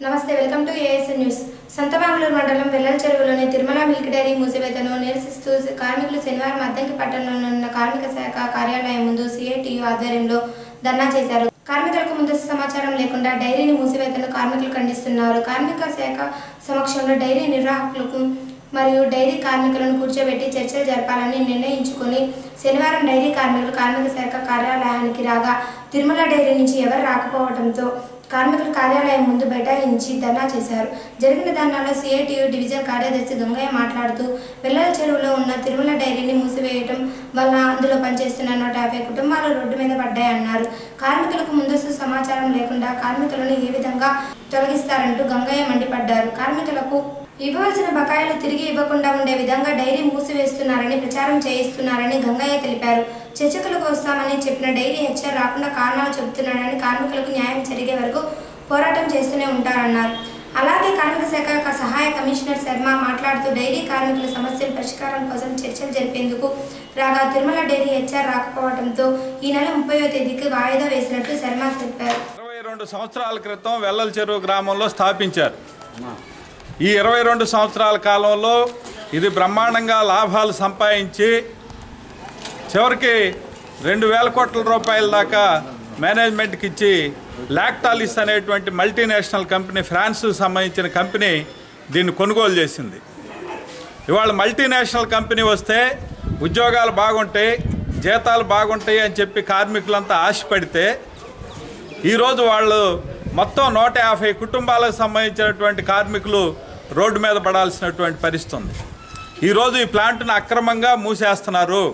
నమస్తే welcome to ASN news. Santhamaguluru మండలం వెల్లల చెరువులోని తిరుమల మిల్క్ డైరీ మూసివేతను నిరసిస్తూ కార్మికులు శనివారం అద్దంకి పట్టణంలో ఉన్న కార్మిక శాఖ కార్యాలయం ముందు సిఐటియు ఆధ్వర్యంలో ధర్నా చేశారు. కార్మికులకు ముందస్తు సమాచారం లేకుండా డైరీని మూసివేతను కార్మికులు ఖండిస్తున్నారు. కార్మిక శాఖ సమక్షంలో డైరీ నిర్వాహకులకు మరియు డైరీ కార్మికులను కూర్చోబెట్టి చర్చలు జరపాలని నిర్ణయించుకొని శనివారం డైరీ కార్మికులు కార్మిక శాఖ కార్యాలయానికి రాగా తిరుమల డైరీ నుంచి ఎవరు రాకపోవడంతో కార్మికుల కార్యాలయం ముందు బైఠాయించి ధర్నా చేశారు. జరిగిన ధర్నాలో సిఐటియు డివిజన్ కార్యదర్శి గంగయ్య మాట్లాడుతూ వెల్లల చెరువులో ఉన్న తిరుమల డైరీని మూసివేయడం వల్ల అందులో పనిచేస్తున్న 150 కుటుంబాలు రోడ్డు మీద పడ్డాయన్నారు. కార్మికులకు ముందస్తు సమాచారం లేకుండా కార్మికులను ఏ విధంగా తొలగిస్తారంటూ గంగయ్య మండిపడ్డారు. కార్మికులకు ఇవ్వాల్సిన బకాయిలు తిరిగి ఇవ్వకుండా ఉండే విధంగా డైరీ మూసివేస్తున్నారని ప్రచారం చేయిస్తున్నారని గంగయ్య తెలిపారు. చర్చకులకు వస్తామని చెప్పిన డైరీ హెచ్ఆర్ రాకుండా కారణాలు చెబుతున్నాడని కార్మికులకు న్యాయం జరిగే వరకు పోరాటం చేస్తూనే ఉంటారన్నారు. అలాగే కార్మిక శాఖ సహాయ కమిషనర్ శర్మ మాట్లాడుతూ డైరీ కార్మికుల సమస్యల పరిష్కారం కోసం చర్చలు జరిపేందుకు రాగా తిరుమల డైరీ హెచ్ఆర్ రాకపోవడంతో ఈ నెల 30వ తేదీకి వాయిదా వేసినట్లు శర్మ తెలిపారు. 22 సంవత్సరాల క్రితం వెల్లల చెరువు గ్రామంలో స్థాపించారు. ఈ 22 సంవత్సరాల కాలంలో ఇది బ్రహ్మాండంగా లాభాలు సంపాదించి చివరికి 2,000 కోట్ల రూపాయల దాకా మేనేజ్మెంట్కి ఇచ్చి లాక్టాలిస్ అనేటువంటి మల్టీనేషనల్ కంపెనీ, ఫ్రాన్స్కు సంబంధించిన కంపెనీ దీన్ని కొనుగోలు చేసింది. ఇవాళ మల్టీనేషనల్ కంపెనీ వస్తే ఉద్యోగాలు బాగుంటాయి, జీతాలు బాగుంటాయి అని చెప్పి కార్మికులంతా ఆశపడితే ఈరోజు వాళ్ళు మొత్తం 150 కుటుంబాలకు సంబంధించినటువంటి కార్మికులు రోడ్డు మీద పడాల్సినటువంటి పరిస్థితి ఉంది. ఈరోజు ఈ ప్లాంట్ను అక్రమంగా మూసేస్తున్నారు.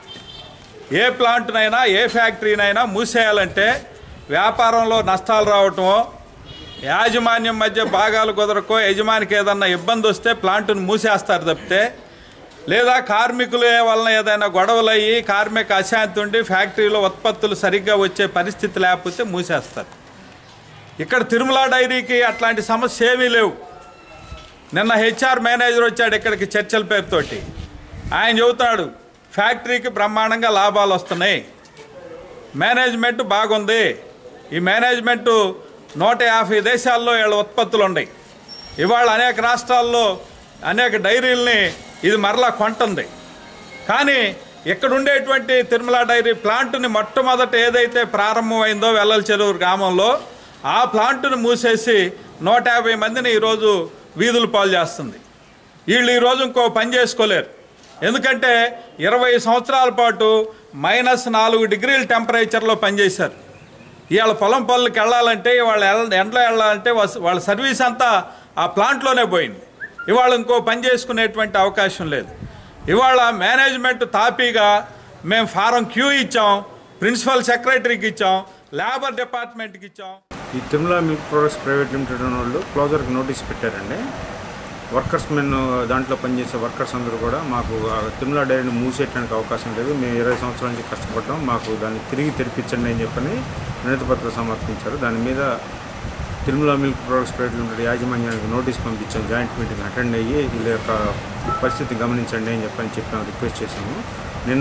ఏ ప్లాంట్నైనా ఏ ఫ్యాక్టరీనైనా మూసేయాలంటే వ్యాపారంలో నష్టాలు రావటమో, యాజమాన్యం మధ్య భాగాలు కుదరకో, యజమానికి ఏదన్నా ఇబ్బంది వస్తే ప్లాంట్ను మూసేస్తారు తప్పితే, లేదా కార్మికుల వలన ఏదైనా గొడవలు అయ్యి కార్మిక అశాంతి ఉండి ఫ్యాక్టరీలో ఉత్పత్తులు సరిగ్గా వచ్చే పరిస్థితి లేకపోతే మూసేస్తారు. ఇక్కడ తిరుమల డైరీకి అట్లాంటి సమస్య ఏమీ లేవు. నిన్న హెచ్ఆర్ మేనేజర్ వచ్చాడు ఇక్కడికి చర్చల పేరుతోటి. ఆయన చెబుతాడు ఫ్యాక్టరీకి బ్రహ్మాండంగా లాభాలు వస్తున్నాయి, మేనేజ్మెంట్ బాగుంది, ఈ మేనేజ్మెంటు 150 దేశాల్లో వీళ్ళ ఉత్పత్తులు ఉన్నాయి, ఇవాళ అనేక రాష్ట్రాల్లో అనేక డైరీల్ని ఇది మరలా కొంటుంది. కానీ ఇక్కడ ఉండేటువంటి తిరుమల డైరీ ప్లాంట్ని మొట్టమొదట ఏదైతే ప్రారంభమైందో వెల్లల చెరువు గ్రామంలో ఆ ప్లాంట్ను మూసేసి 150 మందిని ఈరోజు వీధులు పాలు చేస్తుంది. వీళ్ళు ఈరోజు ఇంకో పని చేసుకోలేరు. ఎందుకంటే 20 సంవత్సరాల పాటు -4 డిగ్రీల టెంపరేచర్లో పనిచేశారు. ఇవాళ పొలం పనులకు వెళ్ళాలంటే, వాళ్ళ ఎండలో వెళ్ళాలంటే వాళ్ళ సర్వీస్ అంతా ఆ ప్లాంట్లోనే పోయింది. ఇవాళ ఇంకో పని చేసుకునేటువంటి అవకాశం లేదు. ఇవాళ మేనేజ్మెంట్ తాపీగా మేము ఫారం క్యూ ఇచ్చాం, ప్రిన్సిపల్ సెక్రటరీకి ఇచ్చాం, లేబర్ డిపార్ట్మెంట్కి ఇచ్చాం. ఈ Tirumala milk products private limited ఉన్న వాళ్ళు క్లోజర్కి నోటీస్ పెట్టారండి. వర్కర్స్ దాంట్లో పనిచేసే వర్కర్స్ అందరూ కూడా మాకు తిరుమల డైరీని మూసేయడానికి అవకాశం లేదు, మేము 20 సంవత్సరాల నుంచి కష్టపడ్డాం, మాకు దాన్ని తిరిగి తెరిపించండి అని చెప్పని వినతిపత్రం సమర్పించారు. దాని మీద Tirumala milk products private limited యాజమాన్యానికి నోటీస్ పంపించాం. జాయింట్ మీటింగ్ అటెండ్ అయ్యి వీళ్ళ యొక్క పరిస్థితి గమనించండి అని చెప్పాము, రిక్వెస్ట్ చేసాము. నిన్న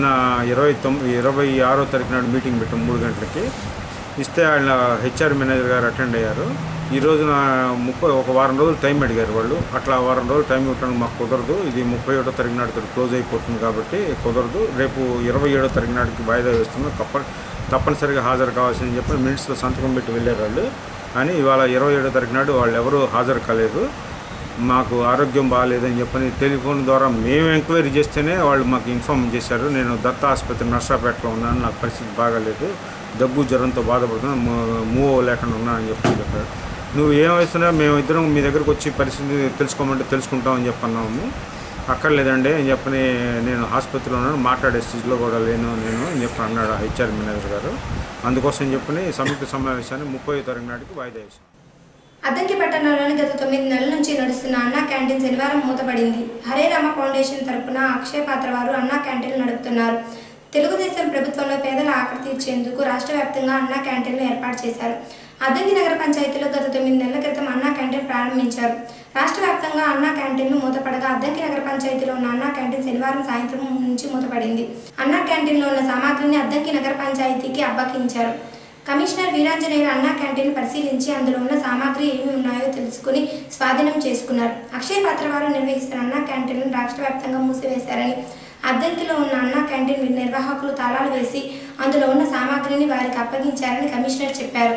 26వ తారీఖు నాడు మీటింగ్ పెట్టాం 3 గంటలకి. ఇస్తే ఆయన హెచ్ఆర్ మేనేజర్ గారు అటెండ్ అయ్యారు. ఈ రోజున ఒక వారం రోజులు టైం అడిగారు వాళ్ళు. అట్లా వారం రోజులు టైం ఇవ్వడానికి మాకు కుదరదు, ఇది 31వ తారీఖు నాటికి క్లోజ్ అయిపోతుంది కాబట్టి కుదరదు, రేపు 27వ తారీఖు నాటికి వాయిదా వేస్తున్నాం, తప్పనిసరిగా హాజరు కావాల్సిందని చెప్పి మినిట్స్లో సంతకం పెట్టి వెళ్ళారు వాళ్ళు. కానీ ఇవాళ 27వ తారీఖు నాడు వాళ్ళు ఎవరూ హాజరు కాలేదు. మాకు ఆరోగ్యం బాగాలేదని చెప్పని టెలిఫోన్ ద్వారా మేము ఎంక్వైరీ చేస్తేనే వాళ్ళు మాకు ఇన్ఫార్మ్ చేశారు. నేను దత్త ఆసుపత్రి నర్సాపేటలో ఉన్నాను, నాకు పరిస్థితి బాగాలేదు, దగ్గు జ్వరంతో బాధపడుతున్నాను, మూవ్ లేకుండా ఉన్నానని చెప్పారు. నువ్వు ఏమవుతున్నా మేమిద్దరం మీ దగ్గరకు వచ్చి పరిస్థితి తెలుసుకోమంటే తెలుసుకుంటామని చెప్పన్నాము. అక్కర్లేదండి అని చెప్పని నేను ఆసుపత్రిలో ఉన్నాను, మాట్లాడే స్థితిలో కూడా లేను నేను అని చెప్పి అన్నాడు హెచ్ఆర్ మేనేజర్ గారు. అందుకోసం చెప్పని సంయుక్త సమావేశాన్ని 30వ తారీఖు నాటికి వాయిదా వేశాం. అద్దంకి పట్టణంలోని గత 9 నెలల నుంచి నడుస్తున్న అన్నా క్యాంటీన్ శనివారం మూతపడింది. హరే రామ ఫౌండేషన్ తరపున అక్షయ పాత్ర వారు అన్నా క్యాంటీన్ నడుపుతున్నారు. తెలుగుదేశం ప్రభుత్వంలో పేదల ఆకలి తీర్చేందుకు రాష్ట్ర వ్యాప్తంగా అన్నా క్యాంటీన్లు ఏర్పాటు చేశారు. అద్దంకి నగర పంచాయతీలో గత 9 నెలల క్రితం అన్నా క్యాంటీన్ ప్రారంభించారు. రాష్ట్ర వ్యాప్తంగా అన్నా క్యాంటీన్లు మూతపడగా అద్దంకి నగర పంచాయతీలో ఉన్న అన్నా క్యాంటీన్ శనివారం సాయంత్రం నుంచి మూతపడింది. అన్నా క్యాంటీన్లో ఉన్న సామాగ్రిని అద్దంకి నగర పంచాయతీకి అప్పగించారు. కమిషనర్ వీరాంజనేయులు అన్నా క్యాంటీన్ పరిశీలించి అందులో ఉన్న సామాగ్రి ఏమి ఉన్నాయో తెలుసుకుని స్వాధీనం చేసుకున్నారు. అక్షయ పాత్ర వారు నిర్వహిస్తున్న అన్నా క్యాంటీన్ను రాష్ట్ర వ్యాప్తంగా మూసివేశారని, అద్దంకిలో ఉన్న అన్నా క్యాంటీన్ నిర్వాహకులు తాళాలు వేసి అందులో ఉన్న సామాగ్రిని వారికి అప్పగించారని కమిషనర్ చెప్పారు.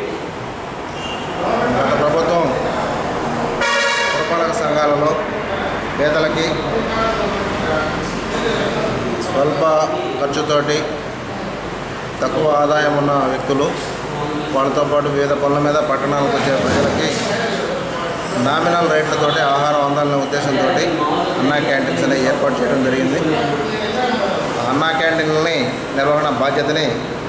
గత ప్రభుత్వం పురపాలక సంఘాలలో పేదలకి స్వల్ప ఖర్చుతోటి తక్కువ ఆదాయం ఉన్న వ్యక్తులు, వాళ్ళతో పాటు వివిధ పనుల మీద పట్టణాలకు వచ్చే ప్రజలకి నామినల్ రేట్లతోటి ఆహారం అందాలనే ఉద్దేశంతో అన్నా క్యాంటీన్స్ అనేవి ఏర్పాటు చేయడం జరిగింది. అన్నా క్యాంటీన్ని నిర్వహణ బాధ్యతని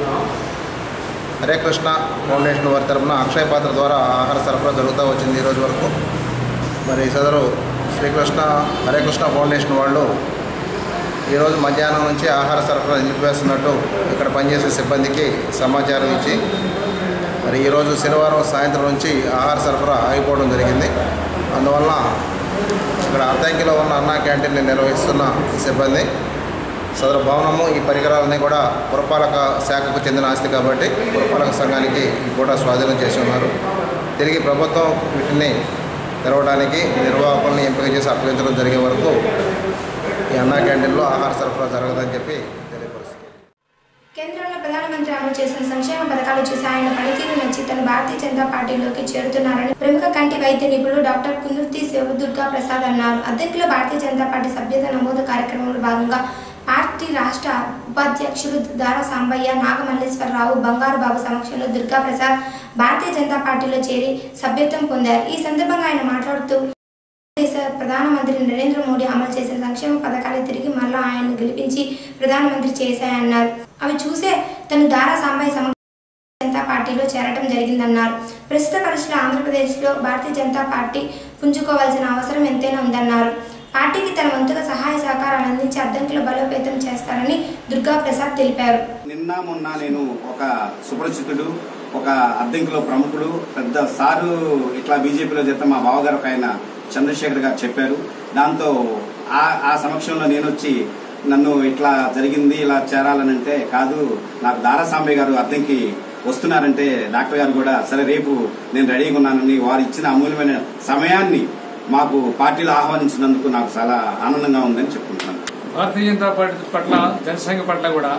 హరే కృష్ణ ఫౌండేషన్ వారి తరఫున అక్షయ పాత్ర ద్వారా ఆహార సరఫరా జరుగుతూ వచ్చింది ఈ రోజు వరకు. మరి సదరు శ్రీకృష్ణ హరే కృష్ణ ఫౌండేషన్ వాళ్ళు ఈరోజు మధ్యాహ్నం నుంచి ఆహార సరఫరా నిలిపివేస్తున్నట్టు ఇక్కడ పనిచేసే సిబ్బందికి సమాచారం ఇచ్చి, మరి ఈరోజు శనివారం సాయంత్రం నుంచి ఆహార సరఫరా ఆగిపోవడం జరిగింది. అందువల్ల ఇక్కడ అద్దంకిలో ఉన్న అన్నా క్యాంటీన్ని నిర్వహిస్తున్న సిబ్బంది సదరు భవనము ఈ పరికరాలని కూడా పురపాలక శాఖకు చెందిన ఆస్తి కాబట్టి పురపాలక సంఘానికి కూడా స్వాధీనం చేసి ఉన్నారు. తిరిగి ప్రభుత్వం వీటిని తెరవడానికి నిర్వాహకుల్ని ఎంపిక చేసి అప్పగించడం జరిగే వరకు ఈ అన్నా క్యాంటీన్లో ఆహార సరఫరా జరగదని చెప్పి తెలియపరుస్తుంది. కేంద్రంలో ప్రధానమంత్రి అమలు చేసిన సంక్షేమ పథకాలు చూసి ఆయన పనితీరు నచ్చి తను భారతీయ జనతా పార్టీలోకి చేరుతున్నారని ప్రముఖ కంటి వైద్య నిపుణులు డాక్టర్ కుందుర్తి శివదుర్గా ప్రసాద్ అన్నారు. అద్దెకిలో భారతీయ జనతా పార్టీ సభ్యత నమోదు కార్యక్రమంలో భాగంగా పార్టీ రాష్ట్ర ఉపాధ్యక్షులు దారా సాంబయ్య, నాగమల్లేశ్వరరావు, బంగారు బాబు సమక్షంలో దుర్గా ప్రసాద్ భారతీయ జనతా పార్టీలో చేరి సభ్యత్వం పొందారు. ఈ సందర్భంగా ఆయన మాట్లాడుతూ దేశ ప్రధానమంత్రి నరేంద్ర మోడీ అమలు చేసిన సంక్షేమ పథకాలు తిరిగి మరలా ఆయన్ను గెలిపించి ప్రధానమంత్రి చేశాయన్నారు. అవి చూసే తను దారా సాంబయ్య జనతా పార్టీలో చేరటం జరిగిందన్నారు. ప్రస్తుత పరిస్థితుల్లో ఆంధ్రప్రదేశ్లో భారతీయ జనతా పార్టీ పుంజుకోవాల్సిన అవసరం ఎంతైనా ఉందన్నారు. పార్టీకి తన వంతుగా సహాయ సహకారాలు అందించి అద్దంకిలో బలోపేతం చేస్తారని దుర్గా ప్రసాద్ తెలిపారు. నిన్న మొన్న నేను ఒక సుపరిచితుడు, ఒక అద్దంకిలో ప్రముఖుడు, పెద్ద సారు ఇట్లా బీజేపీలో చేస్తే మా బావగారు ఒక ఆయన చంద్రశేఖర్ గారు చెప్పారు. దాంతో ఆ సమక్షంలో నేను వచ్చి నన్ను ఇట్లా జరిగింది, ఇలా చేరాలని అంటే కాదు, నాకు దారా సాంబయ్య గారు అద్దంకి వస్తున్నారంటే డాక్టర్ గారు కూడా సరే రేపు నేను రెడీగా ఉన్నానని వారు ఇచ్చిన అమూల్యమైన సమయాన్ని మాకు పార్టీలో ఆహ్వానించినందుకు నాకు చాలా ఆనందంగా ఉందని చెప్పుకుంటున్నాను. భారతీయ జనతా పార్టీ పట్ల, జనసంఘ పట్ల కూడా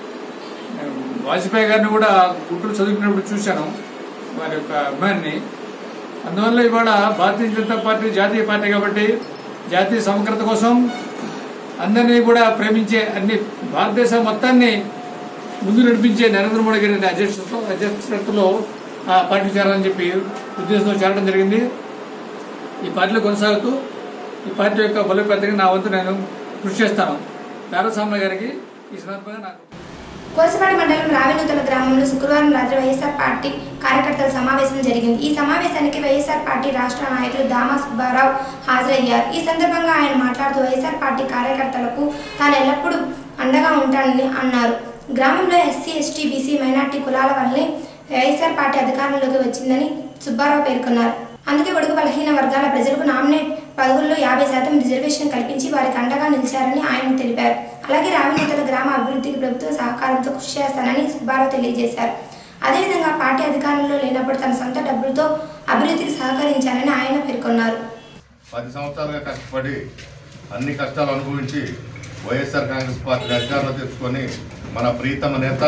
వాజ్పేయి గారిని కూడా గుంటూరు చదువుకున్నప్పుడు చూశాను, వారి యొక్క అభిమానిని. అందువల్ల ఇవాళ భారతీయ జనతా పార్టీ జాతీయ పార్టీ కాబట్టి జాతీయ సమగ్రత కోసం అందరినీ కూడా ప్రేమించే, అన్ని భారతదేశం మొత్తాన్ని ముందు నడిపించే నరేంద్ర మోడీ గారి అధ్యక్షతలో ఆ పార్టీ చేరాలని చెప్పి ఉద్దేశంతో చేరడం జరిగింది. ఈ పార్టీలో కొనసాగుతూ ఈ పార్టీ యొక్క బలోపేతానికి నా వంతు నేను కృషి చేస్తాను. దారాసాంబయ్య గారికి ఈ సందర్భంగా నాకు. కోసపాడి మండలం రావినూతల గ్రామంలో శుక్రవారం రాత్రి వైఎస్ఆర్ పార్టీ కార్యకర్తల సమావేశం జరిగింది. ఈ సమావేశానికి వైఎస్ఆర్ పార్టీ రాష్ట్ర నాయకులు దామా సుబ్బారావు హాజరయ్యారు. ఈ సందర్భంగా ఆయన మాట్లాడుతూ వైఎస్ఆర్ పార్టీ కార్యకర్తలకు తాను ఎల్లప్పుడూ అండగా ఉంటానని అన్నారు. గ్రామంలో ఎస్సీ, ఎస్టీ, బీసీ, మైనార్టీ కులాల వల్లే వైఎస్ఆర్ పార్టీ అధికారంలోకి వచ్చిందని సుబ్బారావు పేర్కొన్నారు. అందుకే ఒడుగు బలహీన వర్గాల ప్రజలకు నామినేట్ పదవుల్లో 50% రిజర్వేషన్ కల్పించి వారికి అండగా నిలిచారని ఆయన తెలిపారు. అలాగే రావినూతల గ్రామ అభివృద్ధికి ప్రభుత్వ సహకారంతో కృషి చేస్తానని సుబ్బారావు తెలియజేశారు. అదేవిధంగా పార్టీ అధికారంలో లేనప్పుడు తన సొంత డబ్బులతో అభివృద్ధికి సహకరించారని ఆయన పేర్కొన్నారు. 10 సంవత్సరాలుగా కష్టపడి అన్ని కష్టాలు అనుభవించి వైఎస్ఆర్ కాంగ్రెస్ పార్టీ అధికారంలో తెచ్చుకొని మన ప్రీతమ నేత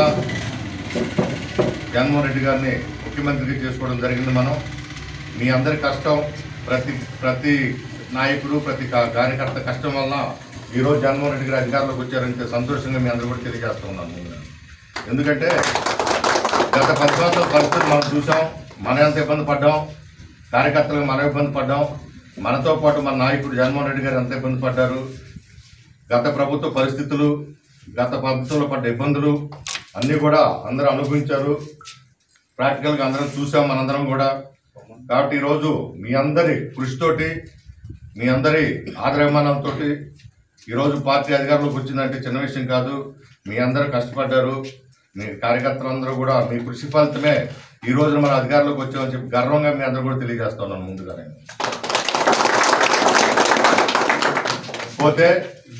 జగన్మోహన్ రెడ్డి గారిని ముఖ్యమంత్రిగా చేసుకోవడం జరిగింది. మనం మీ అందరి కష్టం, ప్రతి నాయకుడు, ప్రతి కార్యకర్త కష్టం వలన ఈరోజు జగన్మోహన్ రెడ్డి గారు అధికారంలోకి వచ్చారంటే సంతోషంగా మీ అందరూ కూడా తెలియజేస్తూ ఉన్నాను. ఎందుకంటే గత 10 సంవత్సరాల పరిస్థితి మనం చూసాం, మనం ఎంత ఇబ్బంది పడ్డాం, కార్యకర్తలకు మనం ఇబ్బంది పడ్డాం, మనతో పాటు మన నాయకుడు జగన్మోహన్ రెడ్డి గారు ఎంత ఇబ్బంది పడ్డారు. గత ప్రభుత్వ పరిస్థితులు, గత ప్రభుత్వంలో పడ్డ ఇబ్బందులు అన్నీ కూడా అందరూ అనుభవించారు. ప్రాక్టికల్గా అందరం చూసాం మనందరం కూడా. కాబట్టి ఈరోజు మీ అందరి కృషితోటి, మీ అందరి ఆదరాభిమానంతో ఈరోజు పార్టీ అధికారంలోకి వచ్చిందంటే చిన్న విషయం కాదు. మీ అందరూ కష్టపడ్డారు, మీ కార్యకర్తలందరూ కూడా మీ కృషి ఫలితమే ఈ రోజు మన అధికారంలోకి వచ్చామని చెప్పి గర్వంగా మీ అందరూ కూడా తెలియజేస్తున్నాను. ముందుగానే పోతే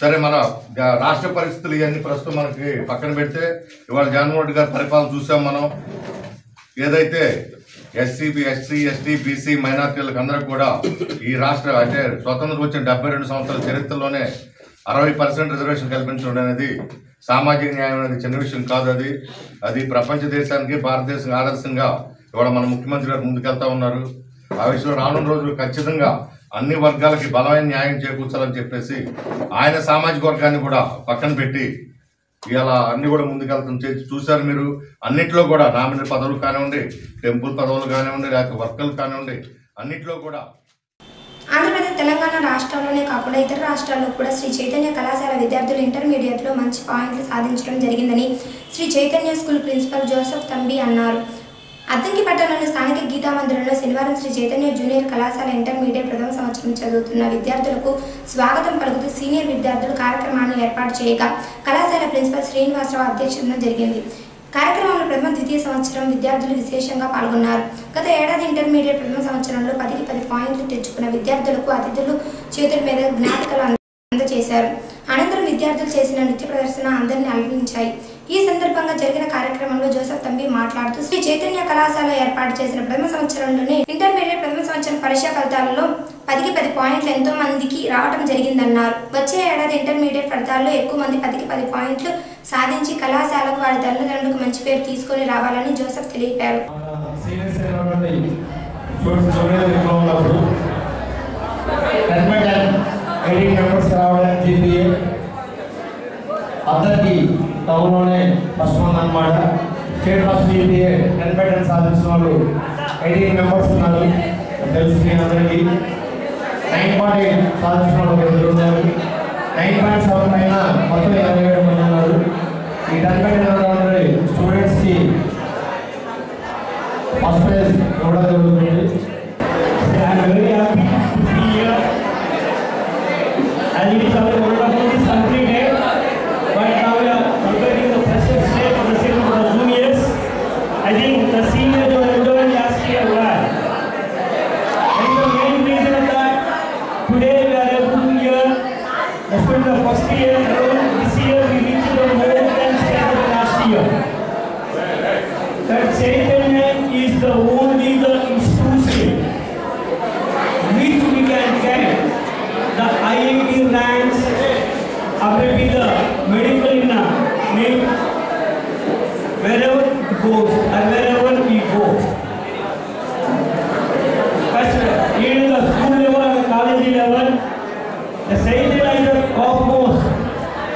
సరే, మన రాష్ట్ర పరిస్థితులు ఇవన్నీ ప్రస్తుతం మనకి పక్కన పెడితే ఇవాళ జగన్మోహన్ రెడ్డి గారి పరిపాలన చూసాం మనం. ఏదైతే ఎస్సీ, ఎస్టీ, బీసీ మైనార్టీలకు అందరికి కూడా ఈ రాష్ట్ర అంటే స్వతంత్రం వచ్చిన 72 సంవత్సరాల చరిత్రలోనే 60% రిజర్వేషన్ కల్పించడం అనేది సామాజిక న్యాయం అనేది చిన్న విషయం కాదు. అది ప్రపంచ దేశానికి భారతదేశం ఆదర్శంగా ఇవాళ మన ముఖ్యమంత్రి గారు ముందుకెళ్తా ఉన్నారు. ఆ విషయంలో రానున్న రోజులు ఖచ్చితంగా అన్ని వర్గాలకి బలమైన న్యాయం చేకూర్చాలని చెప్పేసి ఆయన సామాజిక వర్గాన్ని కూడా పక్కన పెట్టి ఇలా అన్ని కూడా ముందుకెళ్తాం చూశారు మీరు. అన్నింటిలో కూడా నామినల్ పదవులు కానివ్వండి, టెంపుల్ పదవులు కానివ్వండి, లేకపోతే వర్కర్లు కానివ్వండి, అన్నింటిలో కూడా. ఆంధ్రప్రదేశ్, తెలంగాణ రాష్ట్రాల్లోనే కాకుండా ఇతర రాష్ట్రాల్లో కూడా శ్రీ చైతన్య కళాశాల విద్యార్థులు ఇంటర్మీడియట్లో మంచి పాయింట్లు సాధించడం జరిగిందని శ్రీ చైతన్య స్కూల్ ప్రిన్సిపల్ జోసెఫ్ తంబి అన్నారు. అద్దంకి పట్టణంలోని స్థానిక గీతా మందిరంలో శనివారం శ్రీ చైతన్య జూనియర్ కళాశాల ఇంటర్మీడియట్ ప్రథమ సంవత్సరం చదువుతున్న విద్యార్థులకు స్వాగతం పలుకుతూ సీనియర్ విద్యార్థులు కార్యక్రమాన్ని ఏర్పాటు చేయగా కళాశాల ప్రిన్సిపల్ శ్రీనివాసరావు అధ్యక్షతన జరిగింది. కార్యక్రమంలో ప్రథమ, ద్వితీయ సంవత్సరం విద్యార్థులు విశేషంగా పాల్గొన్నారు. గత ఏడాది ఇంటర్మీడియట్ ప్రథమ సంవత్సరంలో 10కి 10 పాయింట్లు తెచ్చుకున్న విద్యార్థులకు అతిథులు చేతుల మీద జ్ఞాపికలు అందజేశారు. అనంతరం విద్యార్థులు చేసిన నృత్య ప్రదర్శన అందరినీ అలరించాయి. ఈ సందర్భంగా జరిగిన కార్యక్రమంలో జోసెఫ్ తంబి మాట్లాడుతూ శ్రీ చైతన్య కళాశాల ఏర్పాటు చేసిన ప్రథమ సంవత్సరంలోనే ఇంటర్మీడియట్ ప్రథమ సంవత్సరం పరీక్షా ఫలితాలలో 10కి 10 పాయింట్లు ఎంతో మందికి రావడం జరిగిందన్నారు. వచ్చే ఏడాది ఇంటర్మీడియట్ ఫలితాల్లో ఎక్కువ మంది 10కి 10 పాయింట్లు సాధించి కళాశాలకు వారి తల్లిదండ్రులకు మంచి పేరు తీసుకొని రావాలని జోసెఫ్ తెలిపారు. అందరికీ టౌన్లోనే ఫస్ట్ మంది అనమాట. స్టేట్ ఫస్ట్ జీపీఏ 10/10 సాధించిన వాళ్ళు 18 మెంబర్స్ ఉన్నారు. తెలుసు మీ అందరికీ. 9.8 సాధించిన వాళ్ళు 2 ఉన్నారు. 9.7 పైన మొత్తం 27 మంది ఉన్నారు. ఈ 10/10 స్టూడెంట్స్కి ఫస్ట్ ప్రైజ్ ఇవ్వడం జరుగుతుంది. Very happy to be here and it is our is completed. But now we are completing the freshers day for the sake of the juniors. I think the seniors were enjoying last year well. And the main reason is that today we are able to hear, especially the first year, this year we reached the more than last year. That Chaitanya is the only the institution which we can get the IIT ranks, maybe the medical name, wherever it goes and wherever we go. But in the school level and the college level, the Chaitanya is the topmost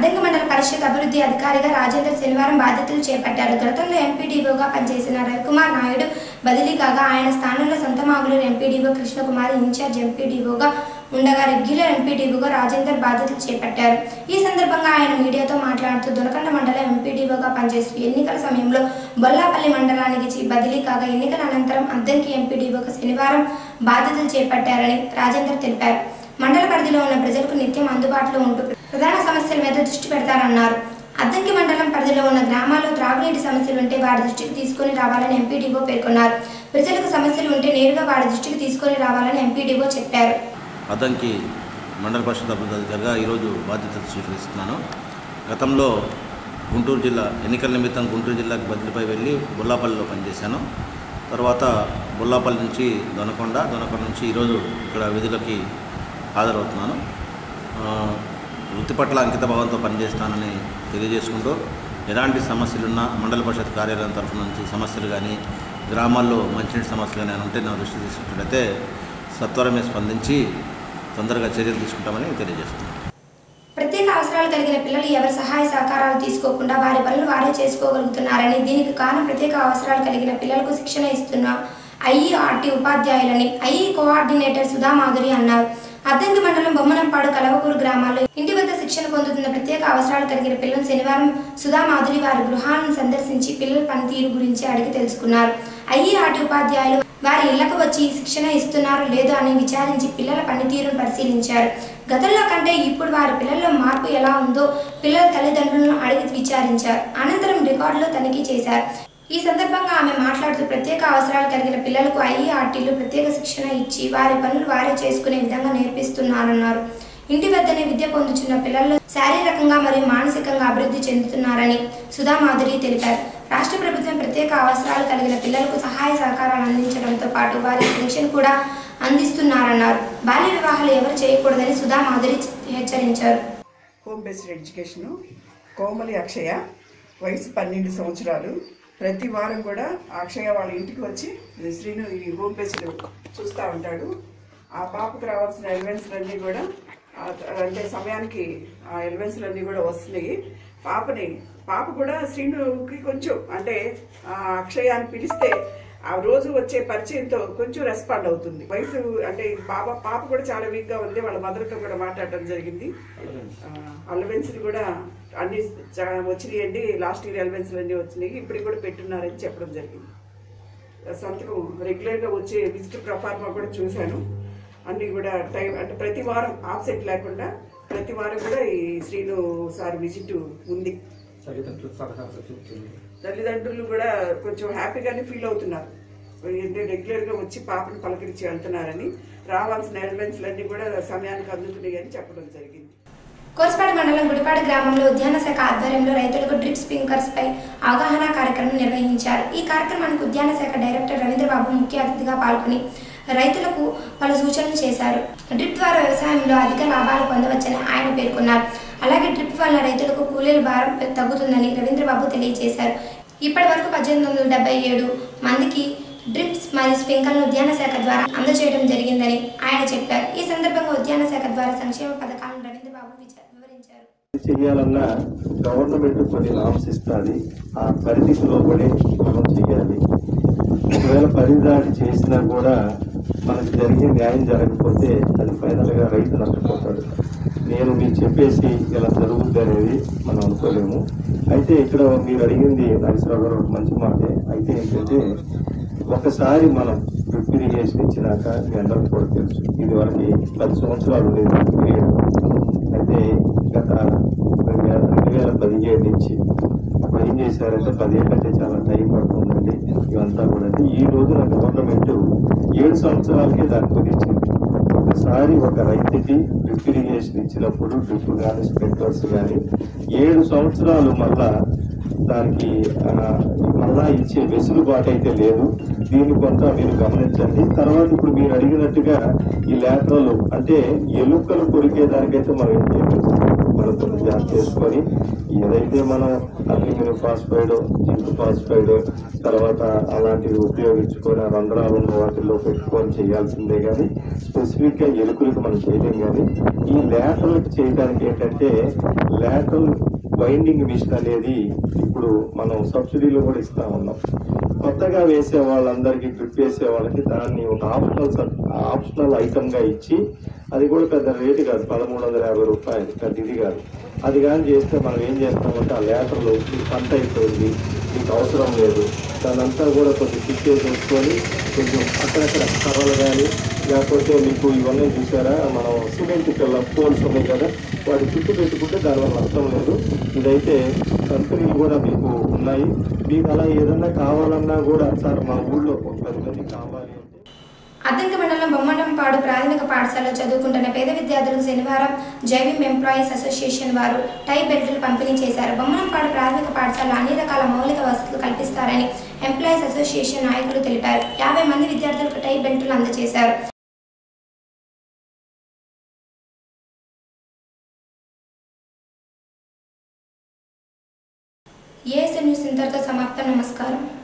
Addanki మండల పరిషత్ అభివృద్ధి అధికారిగా రాజేందర్ శనివారం బాధ్యతలు చేపట్టారు. గతంలో ఎంపీడీఓగా పనిచేసిన రవికుమార్ నాయుడు బదిలీ కాగా ఆయన స్థానంలో సంతమాగులూరు ఎంపీడీఓ కృష్ణకుమార్ ఇన్ఛార్జ్ ఎంపీడీఓగా ఉండగా రెగ్యులర్ ఎంపీడీఓగా రాజేందర్ బాధ్యతలు చేపట్టారు. ఈ సందర్భంగా ఆయన మీడియాతో మాట్లాడుతూ దొనకొండ మండలం ఎంపీడీఓగా పనిచేస్తూ ఎన్నికల సమయంలో బొల్లాపల్లి మండలానికి బదిలీ కాగా ఎన్నికల అనంతరం అద్దంకి ఎంపీడీఓగా శనివారం బాధ్యతలు చేపట్టారని రాజేందర్ తెలిపారు. మండల పరిధిలో ఉన్న ప్రజలకు నిత్యం అందుబాటులో ఉంటూ ప్రధాన సమస్యల మీద దృష్టి పెడతారన్నారు. అద్దంకి మండలం పరిధిలో ఉన్న గ్రామాల్లో త్రాగునీటి సమస్యలు ఉంటే వారి దృష్టికి తీసుకొని రావాలని ఎంపీడీఓ పేర్కొన్నారు. ప్రజలకు సమస్యలు ఉంటే నేరుగా వారి దృష్టికి తీసుకొని రావాలని ఎంపీడీఓ చెప్పారు. అద్దంకి మండల పరిషత్ అభివృద్ధి అధికారిగా ఈరోజు బాధ్యతలు స్వీకరిస్తున్నాను. గతంలో గుంటూరు జిల్లా ఎన్నికల నిమిత్తం గుంటూరు జిల్లాకి బదిలీపై వెళ్ళి బొల్లాపల్లిలో పనిచేశాను. తర్వాత బొల్లాపల్లి నుంచి దొనకొండ నుంచి ఈరోజు ఇక్కడ విధులకి హాజరవుతున్నాను. వృత్తి పట్ల అంకిత భావంతో పనిచేస్తానని తెలియజేసుకుంటూ ఎలాంటి సమస్యలున్నా మండల పరిషత్ కార్యాలయం తరఫు నుంచి సమస్యలు కానీ గ్రామాల్లో మంచినీటి సమస్యలు కానీ ఉంటే నా దృష్టి తీసుకున్నట్లయితే సత్వరమే స్పందించి తొందరగా చర్యలు తీసుకుంటామని తెలియజేస్తున్నాను. ప్రత్యేక అవసరాలు కలిగిన పిల్లలు ఎవరి సహాయ సహకారాలు తీసుకోకుండా వారి పనులు వారే చేసుకోగలుగుతున్నారని, దీనికి కారణం ప్రత్యేక అవసరాలు కలిగిన పిల్లలకు శిక్షణ ఇస్తున్న ఐఈఆర్టీ ఉపాధ్యాయులని ఐఈ కోఆర్డినేటర్ సుధా మాధురి అన్నారు. అద్దంకి మండలం బొమ్మనంపాడు కలవకూరు గ్రామాల్లో ఇంటి వద్ద శిక్షణ పొందుతున్న ప్రత్యేక అవసరాలు కలిగిన పిల్లలు శనివారం సుధా మాధురి వారి గృహాలను సందర్శించి పిల్లల పనితీరు గురించి అడిగి తెలుసుకున్నారు. ఐఈఆర్టీ ఉపాధ్యాయులు వారి ఇళ్లకు వచ్చి శిక్షణ ఇస్తున్నారో లేదో అని విచారించి పిల్లల పనితీరును పరిశీలించారు. గతంలో కంటే ఇప్పుడు వారి పిల్లల్లో మార్పు ఎలా ఉందో పిల్లల తల్లిదండ్రులను అడిగి విచారించారు. అనంతరం రికార్డులో తనిఖీ చేశారు. ఈ సందర్భంగా ఆమె మాట్లాడుతూ ప్రత్యేక అవసరాలు కలిగిన పిల్లలకు ఐఈఆర్టీలు ప్రత్యేక శిక్షణ ఇచ్చి వారి పనులు వారే చేసుకునే విధంగా నేర్పిస్తున్నారన్నారు. ఇంటి వద్దనే విద్య పొందుతున్న పిల్లల్లో శారీరకంగా మరియు మానసికంగా అభివృద్ధి చెందుతున్నారని సుధా మాధురి తెలిపారు. రాష్ట్ర ప్రభుత్వం ప్రత్యేక అవసరాలు కలిగిన పిల్లలకు సహాయ సహకారాలు అందించడంతో పాటు వారి పెన్షన్ కూడా అందిస్తున్నారన్నారు. బాల్య వివాహాలు ఎవరు చేయకూడదని సుధా మాధురి హెచ్చరించారు. Home based education Komali Akshaya వయసు 12 సంవత్సరాలు. ప్రతి వారం కూడా అక్షయ వాళ్ళ ఇంటికి వచ్చి శ్రీను ఈ హోమ్ బేస్డ్ చూస్తూ ఉంటాడు. ఆ పాపకు రావాల్సిన ఎలివెన్స్లన్నీ కూడా అంటే సమయానికి ఆ ఎలివెన్స్లన్నీ కూడా వస్తున్నాయి. పాప కూడా శ్రీనుకి కొంచెం అంటే అక్షయ అని పిలిస్తే ఆ రోజు వచ్చే పరిచయంతో కొంచెం రెస్పాండ్ అవుతుంది. వయసు అంటే పాప కూడా చాలా వీక్గా ఉంది. వాళ్ళ మదర్తో కూడా మాట్లాడడం జరిగింది. అలవెన్స్ కూడా అన్ని వచ్చినాయండి. లాస్ట్ ఇయర్ అలవెన్స్లు అన్నీ వచ్చినాయి. ఇప్పటికి కూడా పెట్టున్నారని చెప్పడం జరిగింది. సంతకం రెగ్యులర్గా వచ్చే విజిట్ ప్రొఫార్మా కూడా చూశాను. అన్నీ కూడా టైం అంటే ప్రతి వారం ఆఫ్సెట్ లేకుండా ప్రతి వారం కూడా ఈ శ్రీను సార్ విజిట్ ఉంది. తల్లిదండ్రులు కూడా కొంచెం హ్యాపీగానే ఫీల్ అవుతున్నారు. రెగ్యులర్గా వచ్చి పాపను పలకరించి వెళ్తున్నారని, రావాల్సిన ఎలివెన్స్లన్నీ కూడా సమయానికి అందుతున్నాయి అని చెప్పడం జరిగింది. కోర్సుపాడు మండలం గుడిపాడు గ్రామంలో ఉద్యాన శాఖ ఆధ్వర్యంలో రైతులకు డ్రిప్ స్ప్రింక్లర్స్ పై అవగాహన కార్యక్రమం నిర్వహించారు. ఈ కార్యక్రమానికి ఉద్యాన శాఖ డైరెక్టర్ రవీంద్రబాబు ముఖ్య అతిథిగా పాల్గొని రైతులకు పలు సూచనలు చేశారు. డ్రిప్ ద్వారా వ్యవసాయంలో అధిక లాభాలు పొందవచ్చని ఆయన పేర్కొన్నారు. అలాగే డ్రిప్ వల్ల రైతులకు కూలీల భారం తగ్గుతుందని రవీంద్రబాబు తెలియజేశారు. ఇప్పటి వరకు 1877 మందికి డ్రిప్స్ మరియు స్ప్రింక్లర్లను ఉద్యాన శాఖ ద్వారా అందజేయడం జరిగిందని ఆయన చెప్పారు. ఈ సందర్భంగా ఉద్యాన శాఖ ద్వారా సంక్షేమ పథకాలను రవీంద్రబాబు వివరించారు. చేయాలన్నా గవర్నమెంట్ కొన్ని నామ్స్ ఇస్తుంది. ఆ పరిధికి లోపడే మనం చేయాలి. ఒకవేళ పరిధాడి చేసినా కూడా మనకు జరిగే న్యాయం జరగకపోతే అది ఫైనల్గా రైతు నష్టపోతాడు. నేను మీకు చెప్పేసి ఇలా జరుగుద్ది అనేది మనం అనుకోలేము. అయితే ఇక్కడ మీరు అడిగింది నరసరావు గారు ఒక మంచి మాటే. అయితే ఏంటంటే ఒకసారి మనం డ్రిప్ ఇరిగేషన్ ఇచ్చినాక మీ అందరికి కూడా తెలుసు, ఇది వరకు 10 సంవత్సరాలు ఉండేది పీరియడ్. అయితే గత 2017 నుంచి అప్పుడు ఏం చేశారంటే 10 ఏళ్ళ కంటే చాలా టైం పడుతుందండి ఇవంతా కూడా. ఈ రోజున గవర్నమెంట్ 7 సంవత్సరాలకే దాన్ని కుదిర్చింది. ఒకసారి ఒక రైతుకి డ్రిప్ ఇరిగేషన్ ఇచ్చినప్పుడు డ్రిప్ కానీ స్ప్రింక్లర్స్ కానీ 7 సంవత్సరాలు మళ్ళా దానికి మళ్ళా ఇచ్చే వెసులుబాటు అయితే లేదు. దీన్ని కొంత మీరు గమనించండి. తర్వాత ఇప్పుడు మీరు అడిగినట్టుగా ఈ లేటరల్ అంటే ఎలుకలు కొరికే దానికైతే మనం ఏం చేయలేదు. మనం కొంచెం జాగ్రత్త చేసుకొని ఏదైతే మనం అల్యూమినియం ఫాస్ఫైడ్, జింక్ ఫాస్ఫైడ్ తర్వాత అలాంటివి ఉపయోగించుకొని ఆ రంధ్రాలు ఉన్న వాటిల్లో పెట్టుకొని చేయాల్సిందే కానీ స్పెసిఫిక్గా ఎలుకలకు మనం చేయలేం. కానీ ఈ లేటరల్ చేయడానికి ఏంటంటే లేటరల్ వైండింగ్ మిషన్ అనేది ఇప్పుడు మనం సబ్సిడీలో కూడా ఇస్తా ఉన్నాం. కొత్తగా వేసే వాళ్ళందరికీ డ్రిప్ వేసే వాళ్ళకి దాన్ని ఒక ఆప్షనల్ ఐటమ్గా ఇచ్చి, అది కూడా పెద్ద రేటు కాదు, 1350 రూపాయలు, పెద్ద ఇది కాదు. అది కానీ చేస్తే మనం ఏం చేస్తామంటే ఆ లేటర్లు పంట అయిపోయింది, మీకు అవసరం లేదు, దానంతా కూడా కొంచెం ఫిట్ చేసుకొని కొంచెం అక్కడక్కడ కర్రలు కానీ లేకపోతే మీకు ఇవన్నీ చూసారా మనం సిమెంట్ పోల్స్ ఉన్నాయి కదా, వాటి చుట్టూ పెట్టుకుంటే దానివల్ల నష్టం లేదు. ఇదైతే కంపెనీలు కూడా మీకు ఉన్నాయి. మీకు అలా ఏదన్నా కావాలన్నా కూడా సార్ మా ఊళ్ళో 10 మంది కావాలి. అద్దంకి మండలం బొమ్మటంపాడు ప్రాథమిక పాఠశాలలో చదువుకుంటున్న పేద విద్యార్థులకు శనివారం జైవిం ఎంప్లాయీస్ అసోసియేషన్ వారు టై బెల్టులు పంపిణీ చేశారు. బొమ్మటంపాడు ప్రాథమిక పాఠశాలలో అన్ని రకాల మౌలిక వసతులు కల్పిస్తారని ఎంప్లాయీస్ అసోసియేషన్ నాయకులు తెలిపారు. 50 మంది విద్యార్థులకు టై బెల్టులు అందజేశారు. ఏఎస్ఎన్ న్యూస్ ఇంతటితో సమాప్తం. నమస్కారం.